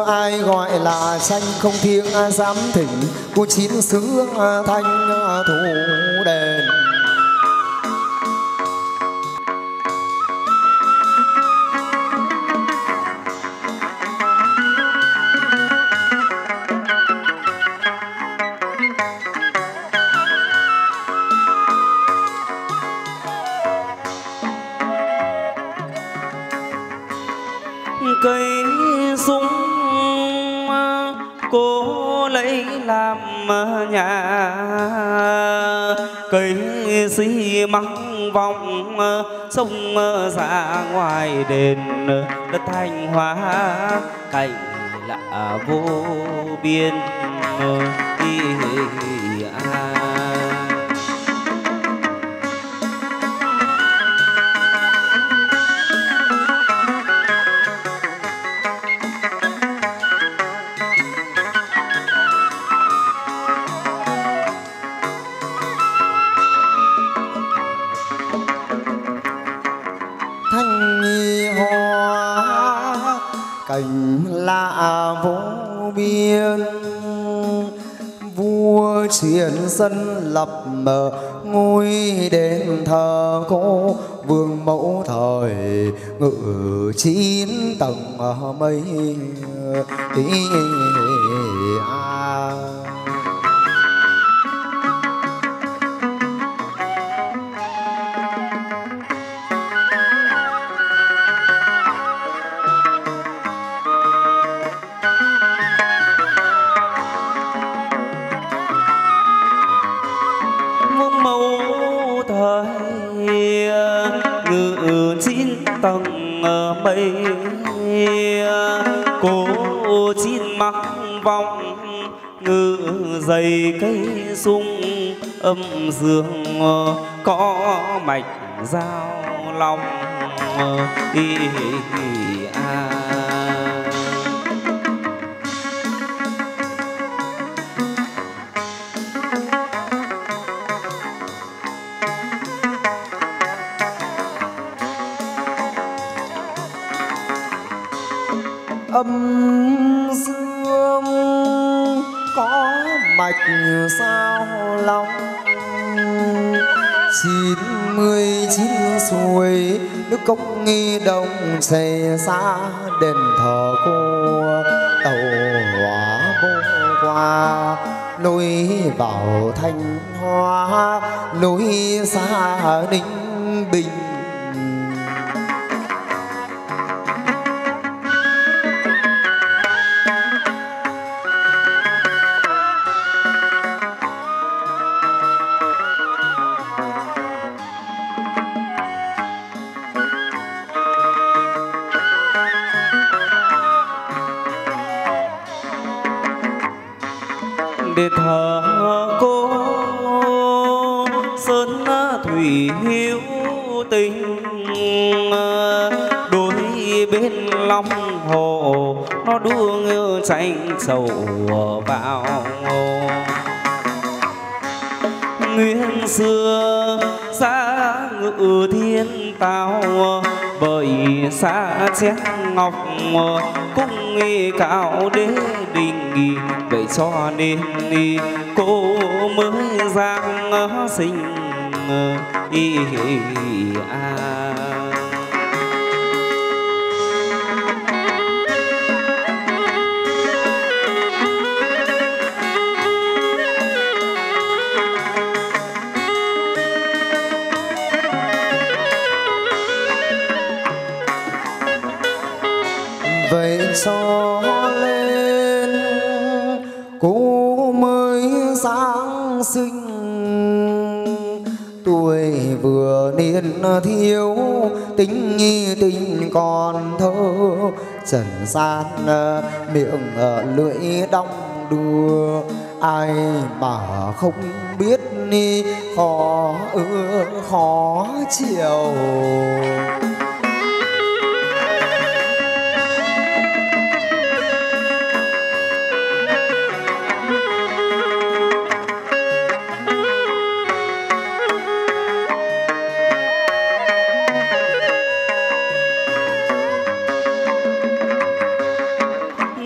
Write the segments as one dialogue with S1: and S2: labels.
S1: xưa ai gọi là tranh không thiêng dám thỉnh của chín xứ thanh thủ đền.
S2: Cây súng cố lấy làm nhà, cây xi măng vòng sông ra ngoài đền. Đất Thanh Hóa cảnh lạ vô biên.
S1: Cảnh lạ vô biên, vua truyền dân lập mở ngôi đền thờ cô vương mẫu thời ngự 9 tầng mây.
S2: Ngự 9 tầng mây, cô 9 mắc vòng ngự dày cây sung âm dương có mạch giao long.
S1: Âm dương có mạch sao long, 99 suối nước cốc nghi đông xây xa đền thờ cô tàu hỏa vô qua lối vào Thanh Hóa lối xa Ninh Bình.
S2: Để thờ cô sơn thủy hiếu tình, đôi bên lòng hồ nó đua tranh sầu vào. Nguyên xưa xa ngự thiên tao bởi xa chén ngọc cung cao đế đình, vậy cho nên cô mới giang sinh
S1: vậy cho lên cô mới sáng sinh, tuổi vừa niên thiếu tính nhi tình còn thơ, trần gian miệng lưỡi đong đùa ai mà không biết ni khó khó chịu.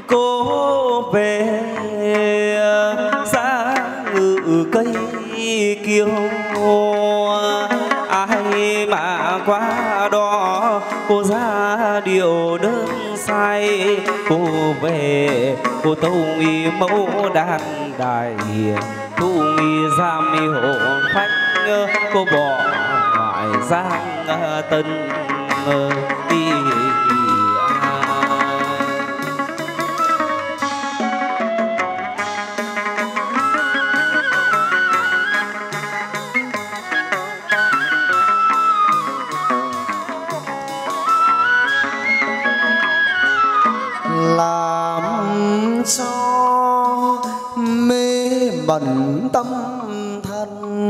S2: cô về giá ngự cây kiêu. Ai mà qua đó cô ra điều đơn sai, cô về cô tâu nghi mẫu đàn đài, thu nghi giam mi hồn phách, cô bỏ ngoại giang tân đi.
S1: Làm cho mê bẩn tâm thân,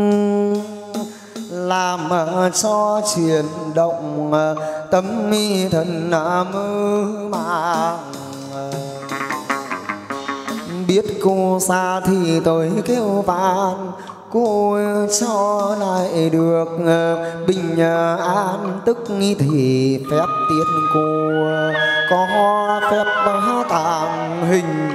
S1: làm cho chuyển động tâm mi thần mơ màng. Biết cô xa thì tôi kêu van, cô cho lại được bình an, tức thì phép tiết cô có phép tàng hình.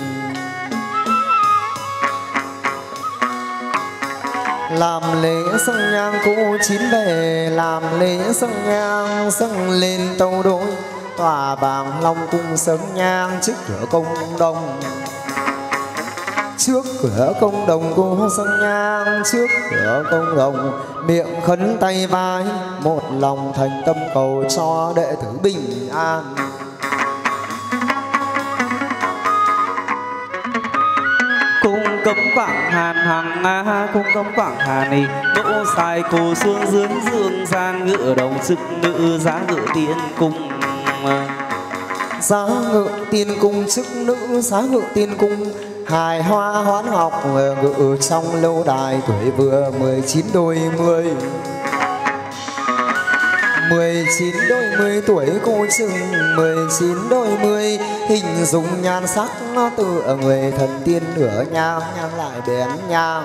S1: Làm lễ dâng nhang cô chín về, làm lễ dâng nhang dâng lên tâu đối, tòa bảng long cung sớm nhang trước cửa công đồng. Trước cửa công đồng cô dâng nhang, trước cửa công đồng miệng khấn tay vai, một lòng thành tâm cầu cho đệ tử bình an.
S2: Cung cấm Quảng Hàn hằng cung cấm Quảng Hàn này, mẫu sai cô xuống dưới dương gian, ngựa đồng sức nữ giá ngự tiên cung.
S1: Giá ngự tiên cung chức nữ giá ngự tiên cung, hài hoa hoán học ngự trong lâu đài, tuổi vừa 19 đôi 10. 19 đôi 10 tuổi cô chừng 19 đôi 10, hình dung nhan sắc từ người thần tiên, nửa nhang nhang lại bén nhang.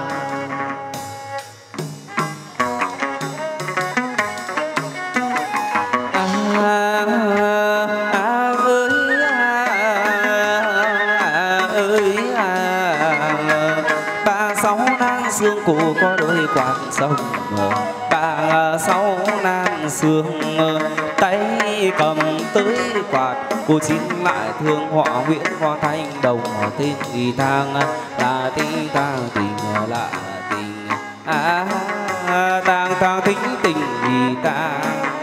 S2: Sương cô có đôi quạt sông, bà sáu nam sương tay cầm tới quạt, cô chín lại thương họ Nguyễn Hoa Thanh Đồng, tên thì thang là tình tang tình là tình tang tang tính tình thì tang.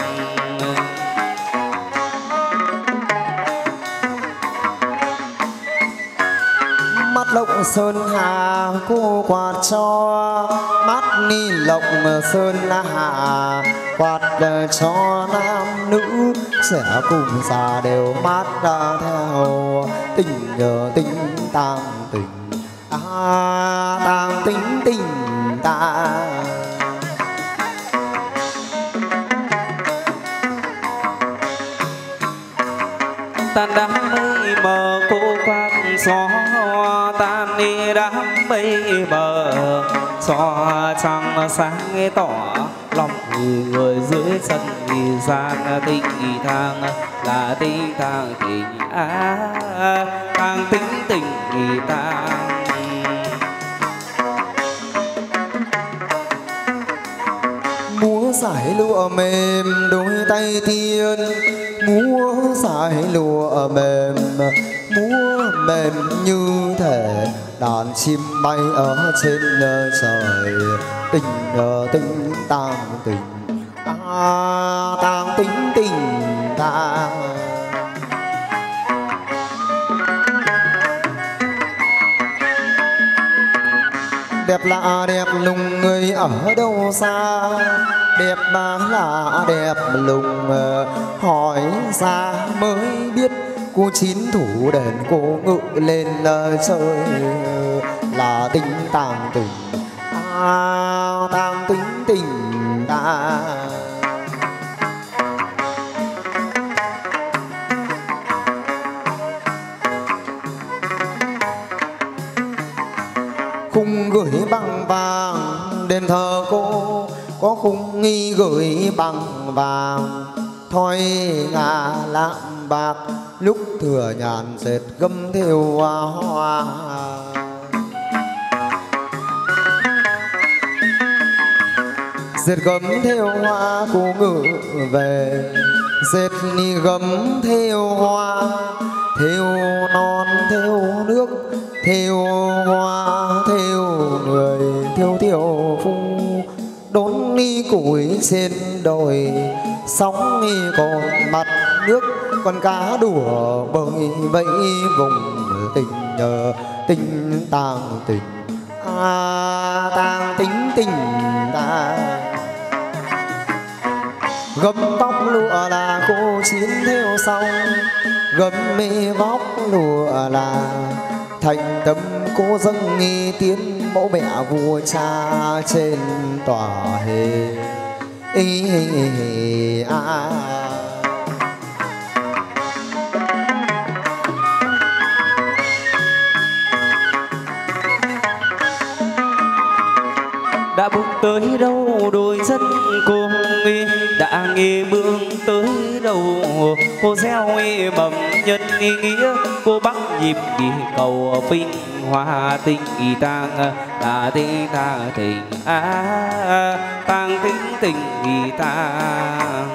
S1: Lộc sơn hà cô quạt cho, mắt ni lộc sơn hà quạt cho nam nữ, sẽ cùng già đều mát theo tình tình tang tình tang tính tình ta.
S2: Tan đám mây mờ cô quạt gió, tan đi đám mây mờ gió trăng sáng tỏ, lòng người dưới chân thì gian tình thang là tình thang tình thang tính tình tang.
S1: Múa giải lụa mềm đôi tay tiên, múa giải lụa mềm, múa mềm như thể đàn chim bay ở trên trời, tình tình tang tình tang tính tình ta. Đẹp lạ đẹp lùng người ở đâu xa, đẹp là đẹp lùng hỏi ra mới biết, cô chín thủ đèn cô ngự lên trời, là tình tang tình tang tính tình ta. Khung gửi bằng vàng đền thờ cô, có khung nghi gửi bằng vàng, thôi ngà lạm bạc lúc thừa nhàn dệt gấm thêu hoa. Dệt gấm thêu hoa cô ngự về, dệt ni gấm thêu hoa, thêu non thêu nước, thêu hoa thêu người, thêu thêu phu. Đốn ni củi trên đồi, sóng ni còn mặt nước, con cá đùa bơi vẫy vùng tình nhờ tình tàng tình tàng tính tình ta. Gấm tóc lụa là cô chín theo xong, gấm mê vóc lụa là thành tâm cô dâng nghi tiến mẫu mẹ vua cha trên tòa hề.
S2: Đã bước tới đâu đôi chân cô đã nghe bước tới đâu cô gieo mầm nhân nghĩa, cô bắt nhịp đi cầu vinh hoa tình tang ta tình ta tình tang tính tình tang.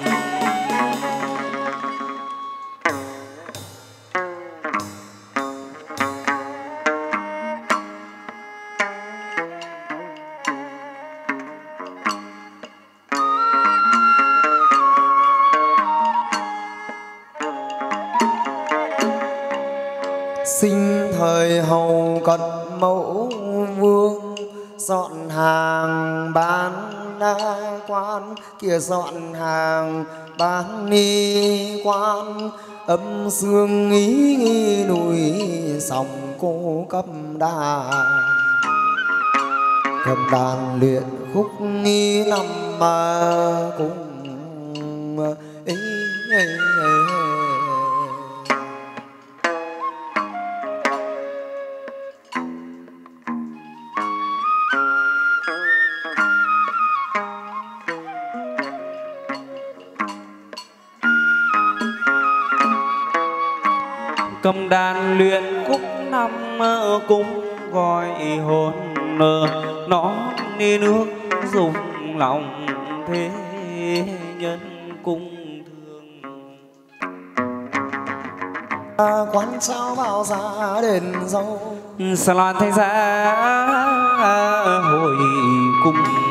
S1: Sinh thời hầu cận mẫu vương, dọn hàng bán đa quan, kia dọn hàng bán ni quan. Âm dương ý núi sòng cô cầm đàn luyện khúc nghi nằm mà cùng ấy.
S2: Cầm đàn luyện khúc năm cung gọi hồn nó đi nước dùng lòng thế nhân cung thương.
S1: Quán sao bao giá đền dâu,
S2: xa loan thay giá hồi cung